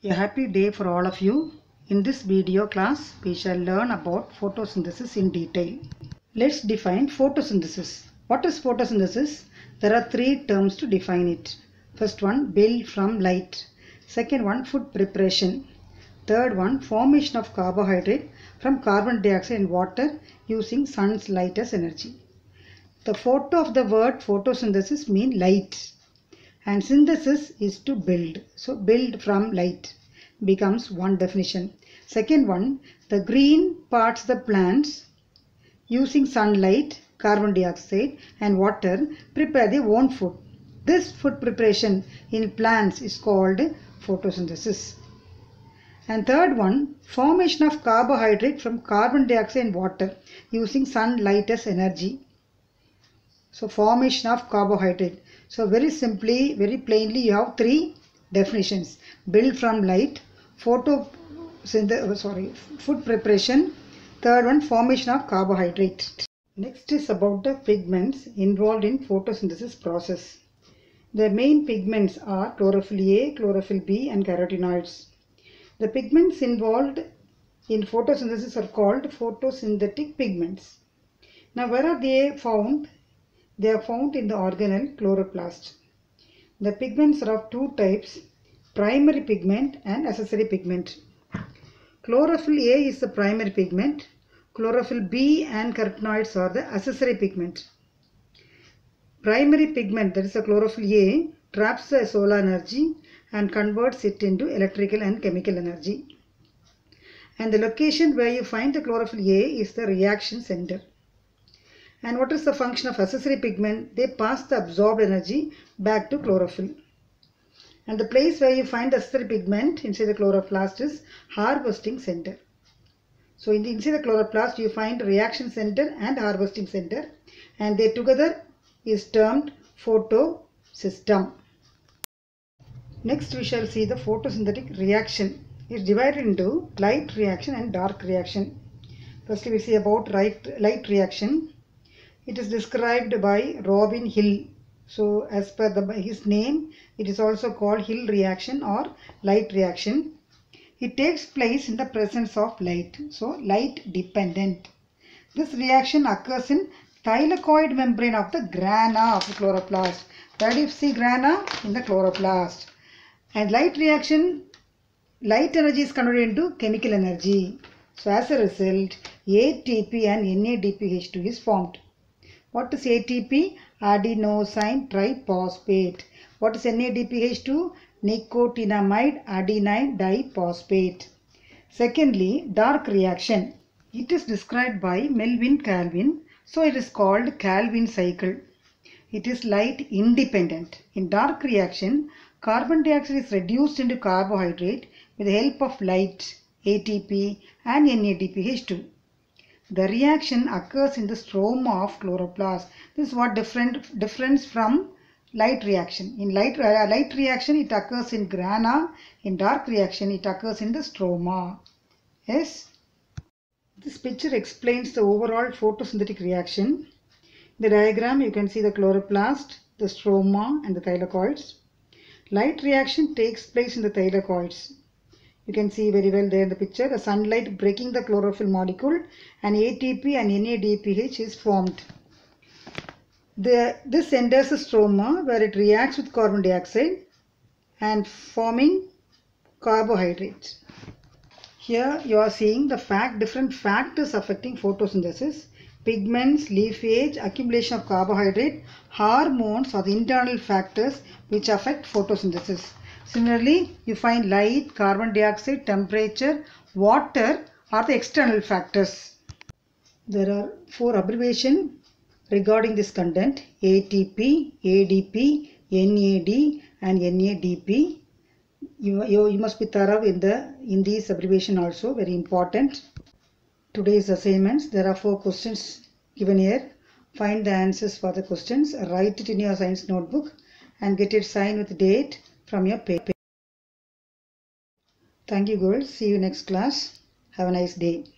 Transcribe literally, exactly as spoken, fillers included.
A happy day for all of you. In this video class, we shall learn about photosynthesis in detail. Let's define photosynthesis. What is photosynthesis? There are three terms to define it. First one, build from light. Second one, food preparation. Third one, formation of carbohydrate from carbon dioxide and water using sun's light as energy. The photo of the word photosynthesis means light. And synthesis is to build. So build from light becomes one definition. Second one, the green parts of the plants using sunlight, carbon dioxide and water prepare their own food. This food preparation in plants is called photosynthesis. And third one, formation of carbohydrate from carbon dioxide and water using sunlight as energy. So formation of carbohydrate. So very simply, very plainly, you have three definitions: build from light, photo, sorry, food preparation. Third one, formation of carbohydrate. Next is about the pigments involved in photosynthesis process. The main pigments are chlorophyll A, chlorophyll B, and carotenoids. The pigments involved in photosynthesis are called photosynthetic pigments. Now, where are they found? They are found in the organelle chloroplast. The pigments are of two types, primary pigment and accessory pigment. Chlorophyll A is the primary pigment. Chlorophyll B and carotenoids are the accessory pigment. Primary pigment, that is the chlorophyll A, traps the solar energy and converts it into electrical and chemical energy. And the location where you find the chlorophyll A is the reaction center. And what is the function of accessory pigment? They pass the absorbed energy back to chlorophyll. And the place where you find the accessory pigment inside the chloroplast is harvesting center. So in the inside the chloroplast you find reaction center and harvesting center, and they together is termed photosystem. Next we shall see the photosynthetic reaction. It is divided into light reaction and dark reaction. Firstly we see about light, light reaction. It is described by Robin Hill. So as per the, his name, it is also called Hill reaction or light reaction. It takes place in the presence of light. So light dependent. This reaction occurs in thylakoid membrane of the grana of the chloroplast. Where do you see grana? In the chloroplast. And light reaction, light energy is converted into chemical energy. So as a result, A T P and N A D P H two is formed. What is A T P? Adenosine triphosphate. What is N A D P H two? Nicotinamide adenine diphosphate. Secondly, dark reaction. It is described by Melvin Calvin. So it is called Calvin cycle. It is light independent. In dark reaction, carbon dioxide is reduced into carbohydrate with the help of light, A T P and N A D P H two. The reaction occurs in the stroma of chloroplast. This is what different difference from light reaction. In light, uh, light reaction it occurs in grana. In dark reaction it occurs in the stroma. Yes. This picture explains the overall photosynthetic reaction. In the diagram you can see the chloroplast, the stroma and the thylakoids. Light reaction takes place in the thylakoids. You can see very well there in the picture, the sunlight breaking the chlorophyll molecule and A T P and N A D P H is formed. The, this enters the stroma where it reacts with carbon dioxide and forming carbohydrates. Here you are seeing the fact, different factors affecting photosynthesis. Pigments, leafage, accumulation of carbohydrate, hormones are the internal factors which affect photosynthesis. Similarly, you find light, carbon dioxide, temperature, water are the external factors. There are four abbreviations regarding this content: A T P, A D P, N A D and N A D P. You, you, you must be thorough in, the, in these abbreviations also, very important. Today's assignments, there are four questions given here. Find the answers for the questions, write it in your science notebook and get it signed with date from your paper. Thank you girls. See you next class. Have a nice day.